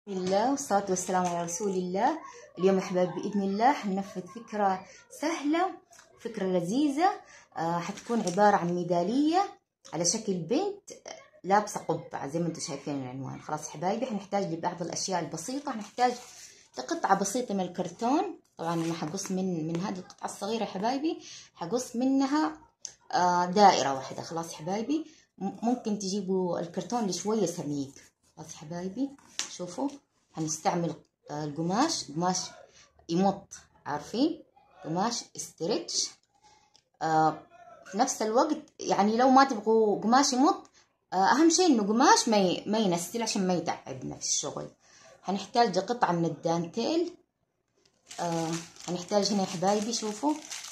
بسم الله والصلاة والسلام على رسول الله. اليوم يا حبايبي بإذن الله حننفذ فكرة سهلة، فكرة لذيذة. حتكون عبارة عن ميدالية على شكل بنت لابسة قبعة زي ما انتم شايفين العنوان. خلاص حبايبي حنحتاج لبعض الأشياء البسيطة. حنحتاج لقطعة بسيطة من الكرتون. طبعا أنا حقص من هذه القطعة الصغيرة يا حبايبي، حقص منها دائرة واحدة. خلاص حبايبي ممكن تجيبوا الكرتون اللي شوية سميك. خلاص حبايبي شوفوا هنستعمل قماش يمط، عارفين قماش استرتش. في نفس الوقت يعني لو ما تبغوا قماش يمط، اهم شيء انه قماش ما ينسل عشان ما يتعبنا في الشغل. هنحتاج قطعة من الدانتيل. هنحتاج هنا يا حبايبي شوفوا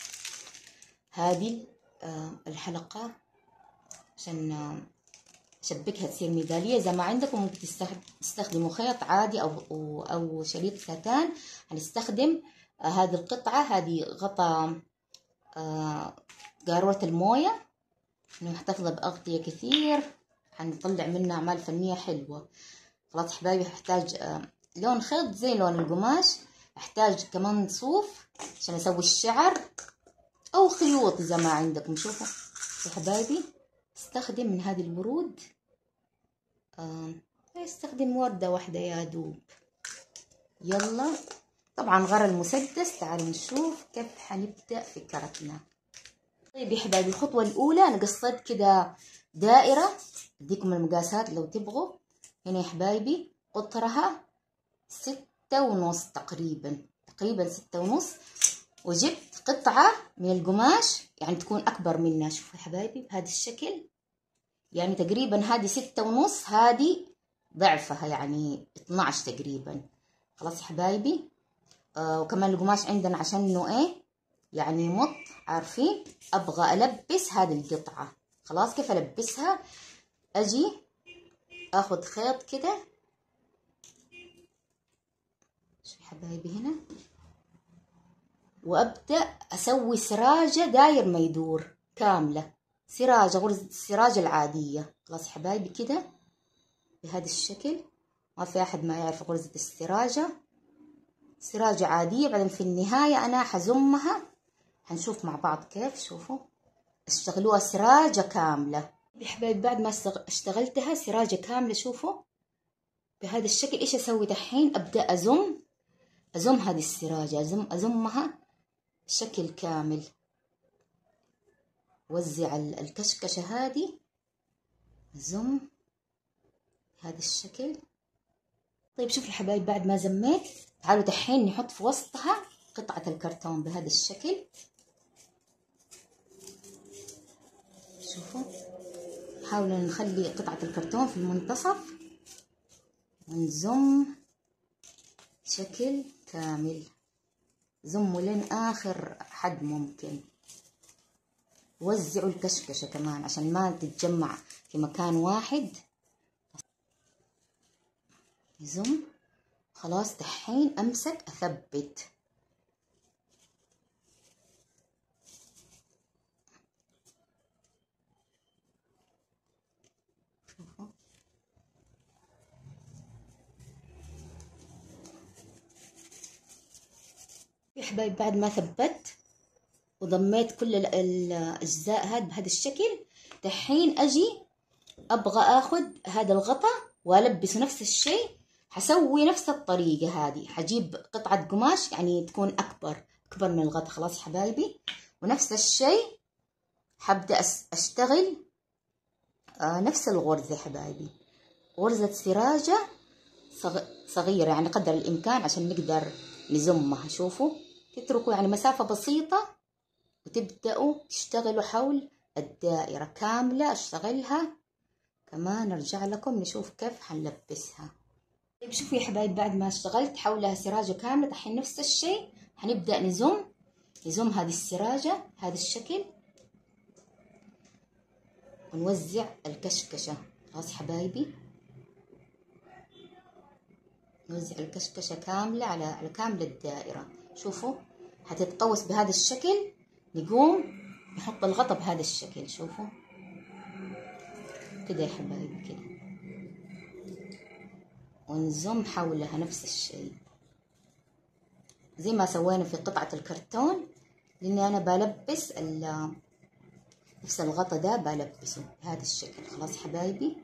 هذه الحلقة عشان شبكها تصير ميدالية. زي ما عندكم ممكن تستخدموا خيط عادي أو شريط ساتان. هنستخدم هذه القطعة، هذه غطا قارورة الموية، محتفظة بأغطية كثير، هنطلع منها أعمال فنية حلوة. خلاص حبايبي هحتاج لون خيط زي لون القماش، احتاج كمان صوف عشان أسوي الشعر أو خيوط زي ما عندكم. شوفوا يا حبايبي استخدم من هذه الورود، استخدم وردة واحدة يا دوب. يلا طبعا غير المسدس. تعالوا نشوف كيف حنبدأ فكرتنا. طيب يا حبايبي الخطوة الأولى أنا قصيت كده دائرة، أديكم المقاسات لو تبغوا. هنا يا حبايبي قطرها 6.5 تقريبا 6.5، وجبت قطعة من القماش يعني تكون أكبر منها. شوفوا يا حبايبي بهذا الشكل، يعني تقريبا هذه 6.5، هذه ضعفها يعني 12 تقريبا. خلاص يا حبايبي وكمان القماش عندنا عشان انه ايه يعني يمط، عارفين. ابغى البس هذه القطعة. خلاص كيف البسها؟ اجي اخذ خيط كده، شوف يا حبايبي هنا، وابدأ اسوي سراجة داير ما يدور كاملة، سراجة غرزة السراجة العادية. خلاص يا حبايبي كده بهذا الشكل. ما في احد ما يعرف غرزة السراجة، سراجة عادية. بعدين في النهاية انا حزمها، هنشوف مع بعض كيف. شوفوا اشتغلوها سراجة كاملة يا حبايبي. بعد ما اشتغلتها سراجة كاملة شوفوا بهذا الشكل. ايش اسوي دحين؟ ابدأ ازم هذه السراجة، ازمها بشكل كامل. وزع الكشكشة هذه، ازم بهذا الشكل. طيب شوفوا يا حبايبي بعد ما زميت، تعالوا دحين نحط في وسطها قطعة الكرتون بهذا الشكل. شوفوا حاولوا نخلي قطعة الكرتون في المنتصف ونزم بشكل كامل، زموا لين آخر حد ممكن. وزعوا الكشكشة كمان عشان ما تتجمع في مكان واحد. زم. خلاص دحين أمسك أثبت. شوفوا يا حبايب بعد ما ثبت وضميت كل الأجزاء هذه بهذا الشكل، دحين أجي أبغى أخذ هذا الغطا وألبسه نفس الشيء. حسوي نفس الطريقة هذه، حجيب قطعة قماش يعني تكون أكبر من الغطا. خلاص حبايبي ونفس الشيء حبدأ أشتغل نفس الغرزة حبايبي، غرزة سراجة صغيرة يعني قدر الإمكان عشان نقدر نزمها. شوفوا تتركوا يعني مسافة بسيطة وتبدأوا تشتغلوا حول الدائرة كاملة. أشتغلها كمان أرجع لكم نشوف كيف حنلبسها. طيب شوفوا يا حبايب بعد ما اشتغلت حولها سراجة كاملة، دحين نفس الشيء حنبدأ نزم هذه السراجة بهذا الشكل ونوزع الكشكشة. خلاص حبايبي نوزع الكشكشة كاملة على كامل الدائرة. شوفوا هتتقوس بهذا الشكل. نقوم نحط الغطا بهذا الشكل. شوفوا كده يا حبايبي كده، ونزم حولها نفس الشيء زي ما سوينا في قطعة الكرتون، لاني انا بلبس نفس الغطا ده بلبسه بهذا الشكل. خلاص حبايبي،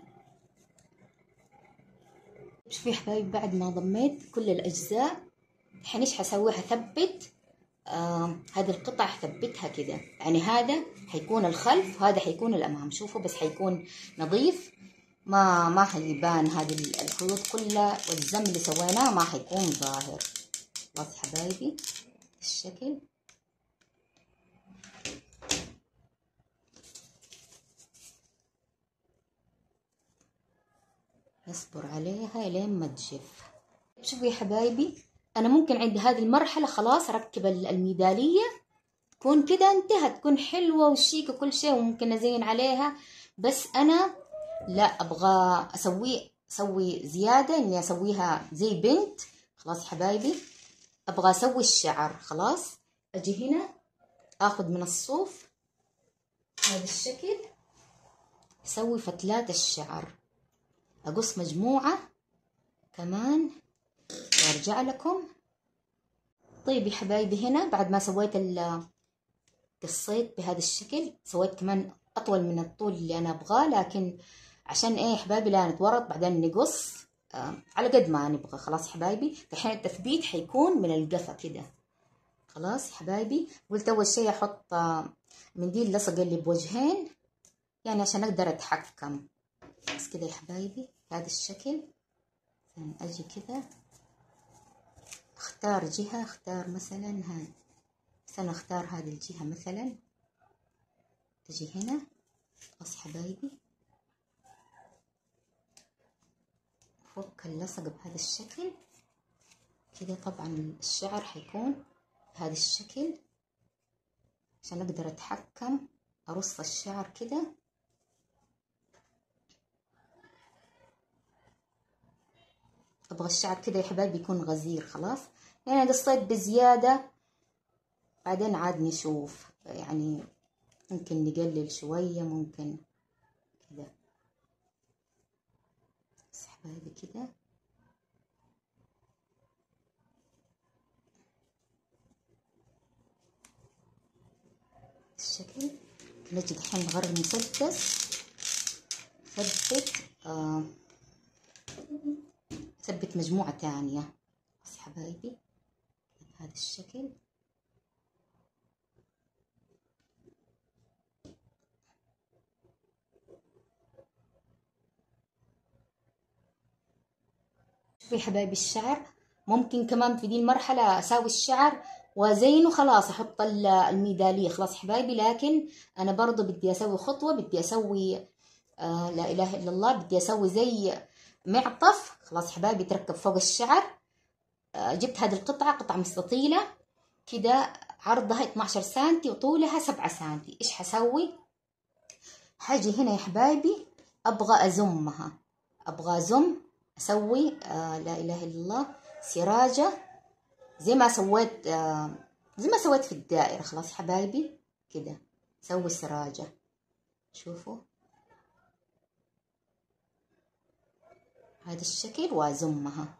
شوفي يا حبايبي بعد ما ضميت كل الاجزاء الحين ايش حسوي؟ حثبت هذه القطع، حثبتها كده، يعني هذا حيكون الخلف وهذا حيكون الامام. شوفوا بس حيكون نظيف، ما حيبان هذه الخيوط كلها، والزم اللي سويناه ما حيكون ظاهر. خلاص حبايبي الشكل. نصبر عليها لين ما تجف. شوفوا يا حبايبي، انا ممكن عند هذه المرحله خلاص اركب الميداليه، تكون كده انتهت، تكون حلوه وشيك وكل شيء وممكن ازين عليها، بس انا لا، ابغى اسوي زياده، اني اسويها زي بنت. خلاص حبايبي، ابغى اسوي الشعر. خلاص اجي هنا اخذ من الصوف هذا الشكل، اسوي فتلات الشعر، اقص مجموعه كمان وارجع لكم. طيب يا حبايبي، هنا بعد ما سويت قصيت بهذا الشكل، سويت كمان اطول من الطول اللي انا ابغاه، لكن عشان ايه يا حبايبي لا نتورط بعدين نقص على قد ما نبغى. خلاص حبايبي، الحين التثبيت حيكون من القفا كده. خلاص حبايبي، قلت اول شيء احط منديل لصق اللي بوجهين، يعني عشان اقدر اتحكم. بس كده يا حبايبي بهذا الشكل. اجي كده اختار جهة، اختار مثلا هاي، بس انا اختار هذه الجهة مثلا. اجي هنا بس حبايبي فك اللصق بهذا الشكل كده. طبعا الشعر حيكون بهذا الشكل عشان اقدر اتحكم، ارص الشعر كده. ابغى الشعر كده يا حبايبي يكون غزير. خلاص يعني قصيت بزيادة، بعدين عاد نشوف، يعني ممكن نقلل شوية، ممكن كده. بس حبايبي كده الشكل. نجي الحين نغرب مسدس، ثبت مجموعة تانية. بس حبايبي بهذا الشكل. شوفي حبايبي الشعر، ممكن كمان في دي المرحلة اساوي الشعر وازينه، خلاص احط الميدالية. خلاص حبايبي، لكن انا برضو بدي اسوي خطوة، بدي اسوي لا اله الا الله، بدي اسوي زي معطف. خلاص حبايبي تركب فوق الشعر. جبت هذه القطعة، قطعة مستطيلة كده، عرضها 12 سنتي وطولها 7 سنتي. ايش حسوي؟ حاجي هنا يا حبايبي ابغى ازمها، ابغى ازم، اسوي لا اله الا الله سراجة زي ما سويت في الدائرة. خلاص حبايبي كده سوي سراجة، شوفوا هذا الشكل وازمها.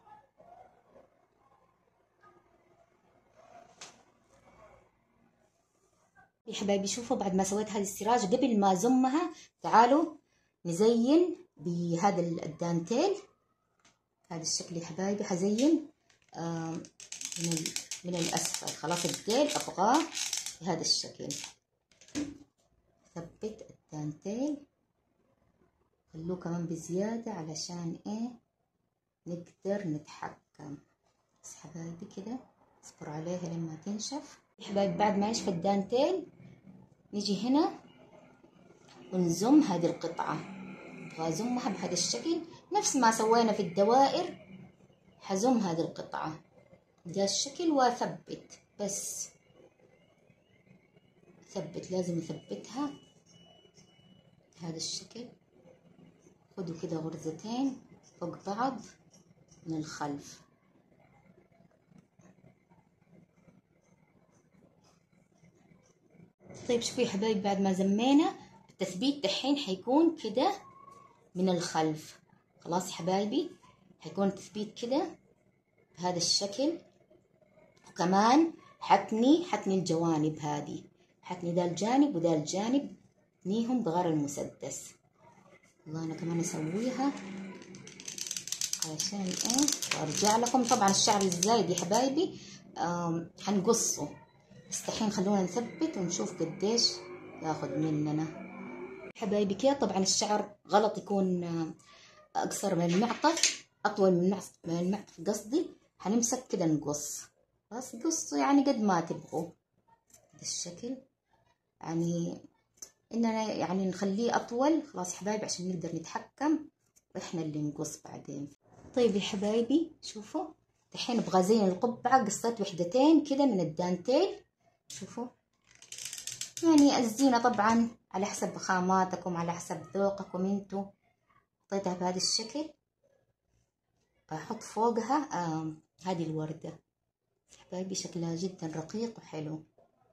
يا حبايبي شوفوا بعد ما سويت هذه السراجة، قبل ما ازمها تعالوا نزين بهذا الدانتيل. هذا الشكل يا حبايبي حزين من الاسفل. خلاص الديل ابغاه بهذا الشكل. ثبت الدانتيل، خلوه كمان بزيادة علشان ايه نقدر نتحكم. بس حبايبي كده اصبر عليها لما تنشف. يا حبايبي بعد ما يشف الدانتيل نيجي هنا ونزم هذه القطعة. ابغى ازمها بهذا الشكل نفس ما سوينا في الدوائر. حزم هذه القطعة بهذا الشكل واثبت، بس ثبت، لازم اثبتها بهذا الشكل. خدوا كده غرزتين فوق بعض من الخلف. طيب شوفوا يا حبايبي بعد ما زمينا التثبيت دحين حيكون كده من الخلف. خلاص يا حبايبي حيكون تثبيت كده بهذا الشكل. وكمان حتني الجوانب هذه، حتني ده الجانب وده الجانب، نيهم بغار المسدس. والله انا كمان اسويها علشان ايه وارجع لكم. طبعا الشعر الزايد يا حبايبي حنقصه، بس الحين خلونا نثبت ونشوف قديش ياخد مننا حبايبي كده. طبعا الشعر غلط يكون اقصر من المعطف، اطول من المعطف قصدي. حنمسك كده نقص، بس قصوا يعني قد ما تبغوا هذا الشكل، يعني اننا يعني نخليه اطول خلاص حبايبي عشان نقدر نتحكم واحنا اللي نقص بعدين. طيب يا حبايبي شوفوا الحين ابغى ازين القبعه، قصيت وحدتين كده من الدانتيل. شوفوا يعني الزينه طبعا على حسب خاماتكم، على حسب ذوقكم انتو. حطيتها بهذا الشكل، احط فوقها هذه الورده حبايبي، شكلها جدا رقيق وحلو.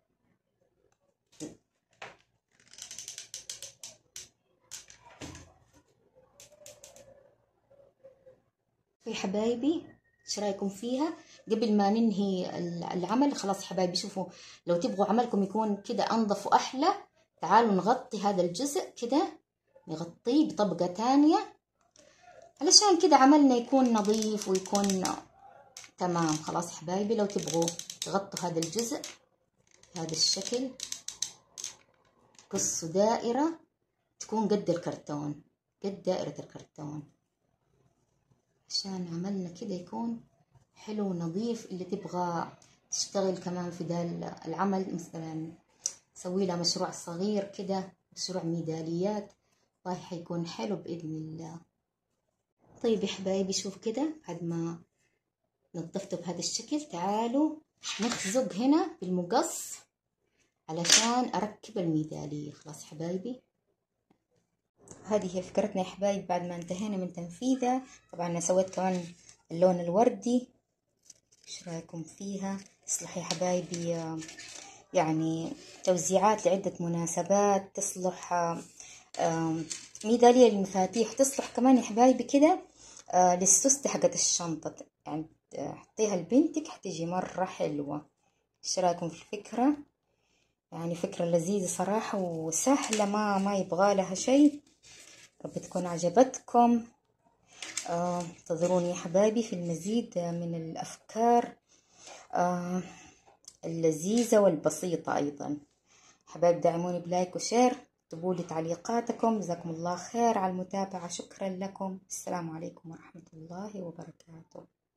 يا حبايبي ايش رايكم فيها؟ قبل ما ننهي العمل خلاص حبايبي، شوفوا لو تبغوا عملكم يكون كده انظف واحلى، تعالوا نغطي هذا الجزء كده، نغطيه بطبقة تانية علشان كده عملنا يكون نظيف ويكون تمام. خلاص حبايبي لو تبغوا تغطوا هذا الجزء بهذا الشكل، قصوا دائرة تكون قد الكرتون، قد دائرة الكرتون، عشان عملنا كده يكون حلو ونظيف. اللي تبغى تشتغل كمان في ذا العمل مثلا تسوي لها مشروع صغير كده، مشروع ميداليات، والله حيكون حلو بإذن الله. طيب يا حبايبي شوف كده بعد ما نظفته بهذا الشكل، تعالوا نخزق هنا بالمقص علشان أركب الميدالية. خلاص حبايبي هذه هي فكرتنا يا حبايبي بعد ما انتهينا من تنفيذها. طبعا أنا سويت كمان اللون الوردي، ايش رايكم فيها؟ تصلح يا حبايبي يعني توزيعات لعدة مناسبات، تصلح ميدالية للمفاتيح، تصلح كمان يا حبايبي كده للسوستة حقت الشنطة، يعني حطيها لبنتك حتيجي مرة حلوة. ايش رايكم في الفكرة؟ يعني فكرة لذيذة صراحة وسهلة، ما يبغى لها شيء. رب تكون عجبتكم. انتظروني يا حبايبي في المزيد من الأفكار اللذيذة والبسيطة. أيضا حبايب دعموني بلايك وشير، اكتبوا لي تعليقاتكم. جزاكم الله خير على المتابعة، شكرا لكم. السلام عليكم ورحمة الله وبركاته.